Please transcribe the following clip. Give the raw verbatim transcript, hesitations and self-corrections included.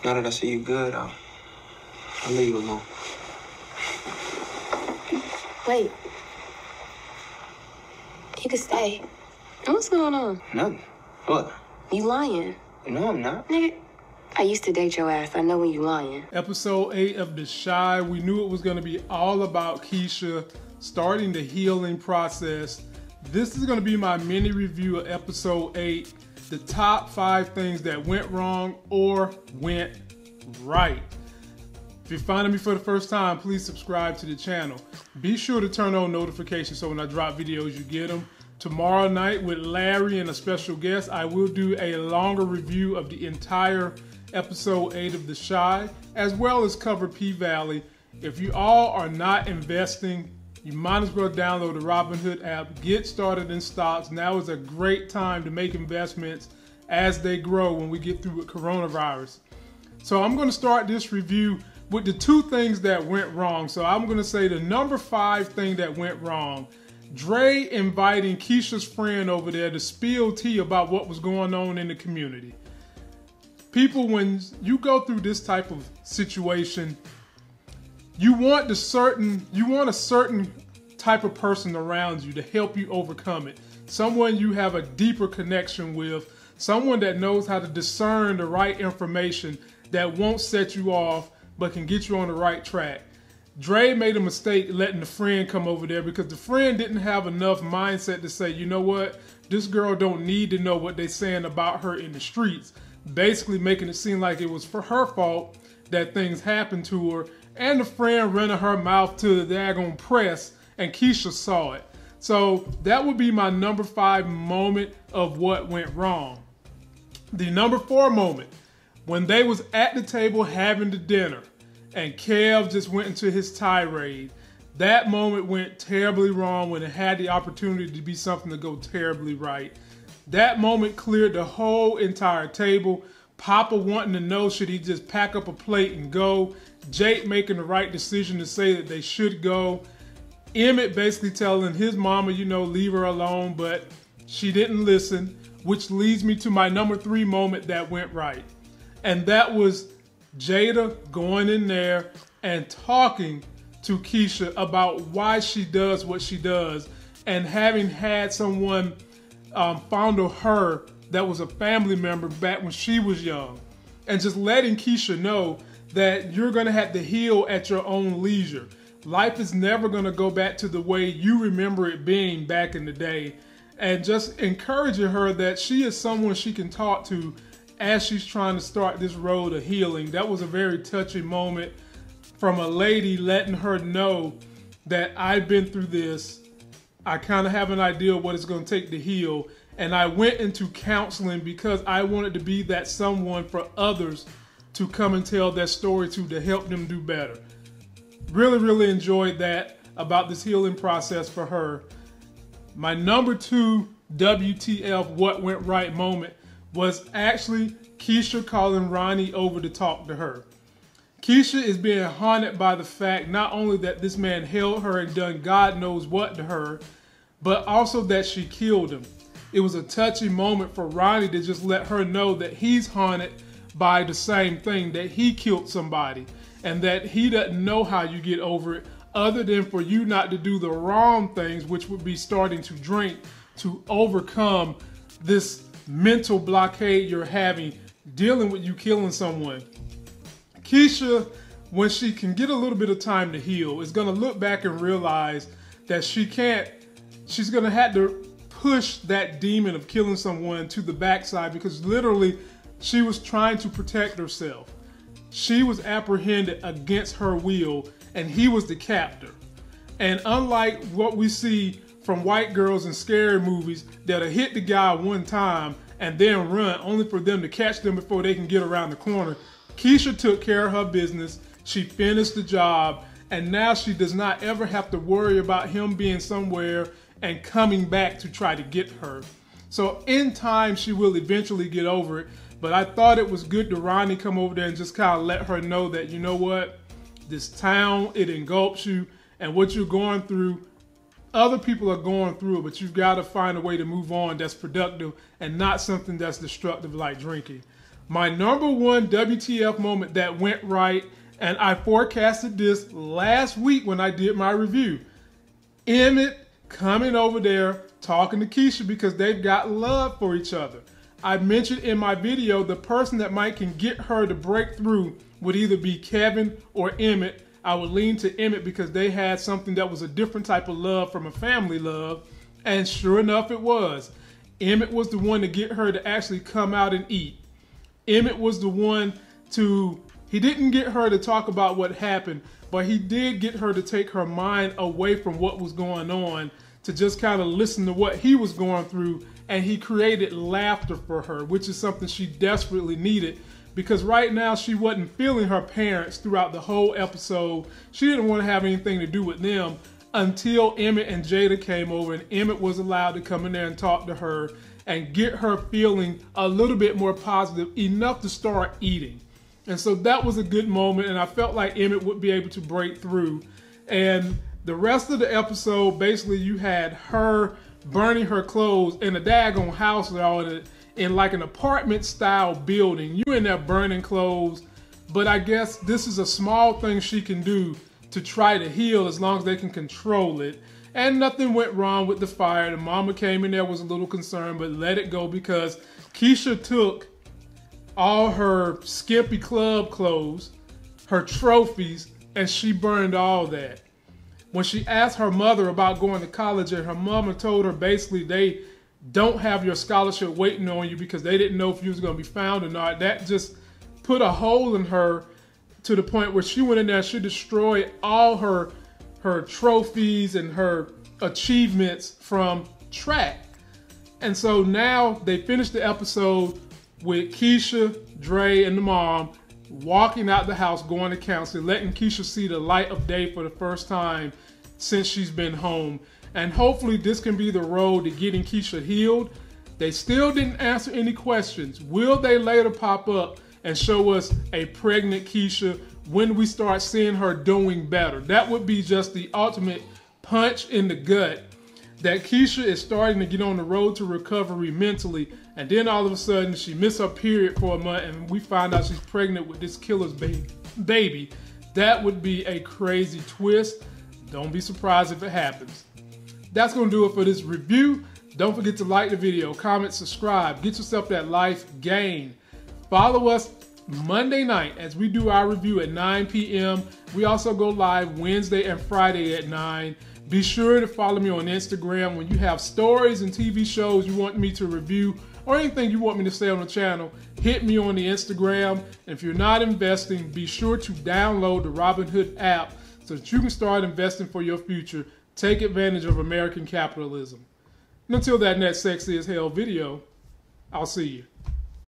Now that I see you good, I'll, I'll leave you alone. Wait. You can stay. What's going on? Nothing. What? You lying. No, I'm not. Nigga, I used to date your ass. I know when you lying. Episode eight of The Chi. We knew it was going to be all about Keisha starting the healing process. This is going to be my mini review of episode eight. The top five things that went wrong or went right. If you're finding me for the first time, please subscribe to the channel. Be sure to turn on notifications so when I drop videos, you get them. Tomorrow night with Larry and a special guest, I will do a longer review of the entire episode eight of The Chi, as well as cover P-Valley. If you all are not investing, you might as well download the Robinhood app, get started in stocks. Now is a great time to make investments as they grow when we get through with coronavirus. So I'm going to start this review with the two things that went wrong. So I'm going to say the number five thing that went wrong. Dre inviting Keisha's friend over there to spill tea about what was going on in the community. People, when you go through this type of situation, you want the certain, you want a certain type of person around you to help you overcome it. Someone you have a deeper connection with, someone that knows how to discern the right information that won't set you off, but can get you on the right track. Dre made a mistake letting the friend come over there because the friend didn't have enough mindset to say, you know what, this girl don't need to know what they're saying about her in the streets. Basically making it seem like it was for her fault that things happened to her, and the friend running her mouth to the daggone press, and Keisha saw it. So that would be my number five moment of what went wrong. The number four moment, when they was at the table having the dinner, and Kev just went into his tirade. That moment went terribly wrong when it had the opportunity to be something to go terribly right. That moment cleared the whole entire table. Papa wanting to know, should he just pack up a plate and go? Jake making the right decision to say that they should go. Emmett basically telling his mama, you know, leave her alone, but she didn't listen, which leads me to my number three moment that went right. And that was Jada going in there and talking to Keisha about why she does what she does, and having had someone um, fondle her that was a family member back when she was young, and just letting Keisha know that you're going to have to heal at your own leisure. Life is never going to go back to the way you remember it being back in the day, and just encouraging her that she is someone she can talk to as she's trying to start this road of healing. That was a very touching moment from a lady letting her know that I've been through this. I kind of have an idea of what it's going to take to heal. And I went into counseling because I wanted to be that someone for others to come and tell their story to, to help them do better. Really, really enjoyed that about this healing process for her. My number two W T F what went right moment was actually Keisha calling Ronnie over to talk to her. Keisha is being haunted by the fact not only that this man held her and done God knows what to her, but also that she killed him. It was a touching moment for Ronnie to just let her know that he's haunted by the same thing, that he killed somebody, and that he doesn't know how you get over it other than for you not to do the wrong things, which would be starting to drink, to overcome this mental blockade you're having dealing with you killing someone. Keisha, when she can get a little bit of time to heal, is going to look back and realize that she can't, she's going to have to push that demon of killing someone to the backside, because literally she was trying to protect herself. She was apprehended against her will, and he was the captor. And unlike what we see from white girls in scary movies that'll hit the guy one time and then run only for them to catch them before they can get around the corner, Keisha took care of her business. She finished the job, and now she does not ever have to worry about him being somewhere and coming back to try to get her. So in time, she will eventually get over it. But I thought it was good to Ronnie come over there and just kind of let her know that, you know what, this town, it engulfs you, and what you're going through, other people are going through it, but you've got to find a way to move on that's productive and not something that's destructive like drinking. My number one W T F moment that went right, and I forecasted this last week when I did my review. Emmett coming over there talking to Keisha because they've got love for each other. I mentioned in my video the person that might can get her to break through would either be Kevin or Emmett. I would lean to Emmett because they had something that was a different type of love from a family love. And sure enough, it was. Emmett was the one to get her to actually come out and eat. Emmett was the one to, he didn't get her to talk about what happened, but he did get her to take her mind away from what was going on to just kind of listen to what he was going through, and he created laughter for her, which is something she desperately needed because right now she wasn't feeling her parents throughout the whole episode. She didn't want to have anything to do with them until Emmett and Jada came over, and Emmett was allowed to come in there and talk to her and get her feeling a little bit more positive, enough to start eating. And so that was a good moment, and I felt like Emmett would be able to break through. And the rest of the episode, basically you had her burning her clothes in a daggone house in, in like an apartment style building. You in there burning clothes, but I guess this is a small thing she can do to try to heal as long as they can control it. And nothing went wrong with the fire. The mama came in there, was a little concerned, but let it go because Keisha took all her skimpy club clothes, her trophies, and she burned all that. When she asked her mother about going to college, and her mama told her basically they don't have your scholarship waiting on you because they didn't know if you was going to be found or not, that just put a hole in her to the point where she went in there and she destroyed all her her trophies and her achievements from track. And so now they finished the episode with Keisha, Dre, and the mom walking out the house, going to counseling, letting Keisha see the light of day for the first time since she's been home. And hopefully this can be the road to getting Keisha healed. They still didn't answer any questions. Will they later pop up and show us a pregnant Keisha when we start seeing her doing better? That would be just the ultimate punch in the gut that Keisha is starting to get on the road to recovery mentally, and then all of a sudden she missed her period for a month and we find out she's pregnant with this killer's baby. baby. That would be a crazy twist. Don't be surprised if it happens. That's going to do it for this review. Don't forget to like the video, comment, subscribe, get yourself that life gain. Follow us Monday night as we do our review at nine p m We also go live Wednesday and Friday at nine. Be sure to follow me on Instagram. When you have stories and T V shows you want me to review or anything you want me to say on the channel, hit me on the Instagram. And if you're not investing, be sure to download the Robinhood app so that you can start investing for your future. Take advantage of American capitalism. And until that next Sexy as Hell video, I'll see you.